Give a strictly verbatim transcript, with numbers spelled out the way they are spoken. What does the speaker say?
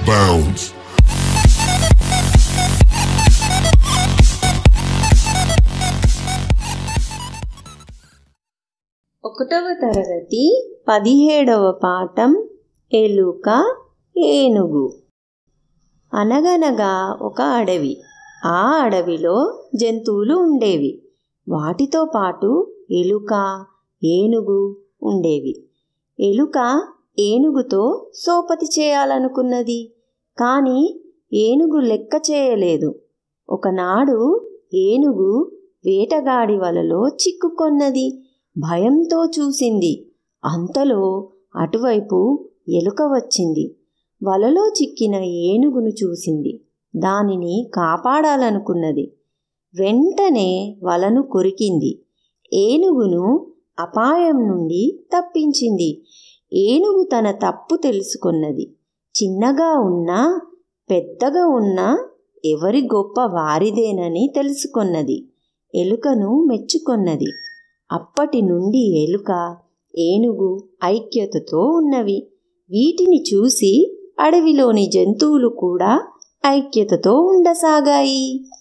bounds. ఒకటవ తరగతి పదిహేడవ పాఠం ఎలుక ఏనుగు. అనగనగా ఒక అడవి. ఆ అడవిలో జంతువులు ఉండేవి. వాటితో పాటు ఎలుక ఏనుగు ఉండేవి. ఎలుక ఏనుగుతో సోపతి చేయాలనుకున్నది. కానీ ఏనుగు లెక్క చేయలేదు. ఒకనాడు ఏనుగు వేటగాడి వలలో చిక్కుకొన్నది. భయంతో చూసింది. అంతలో అటువైపు ఎలుక వచ్చింది. వలలో చిక్కిన ఏనుగును చూసింది. దానిని కాపాడాలనుకున్నది. వెంటనే వలను కొరికింది. ఏనుగును అపాయం నుండి తప్పించింది. ఏనుగు తన తప్పు తెలుసుకున్నది. చిన్నగా ఉన్నా పెద్దగా ఉన్నా ఎవరి గొప్ప వారిదేనని తెలుసుకున్నది. ఎలుకను మెచ్చుకొన్నది. అప్పటి నుండి ఎలుక ఏనుగు ఐక్యతతో ఉన్నవి. వీటిని చూసి అడవిలోని జంతువులు కూడా ఐక్యతతో ఉండసాగాయి.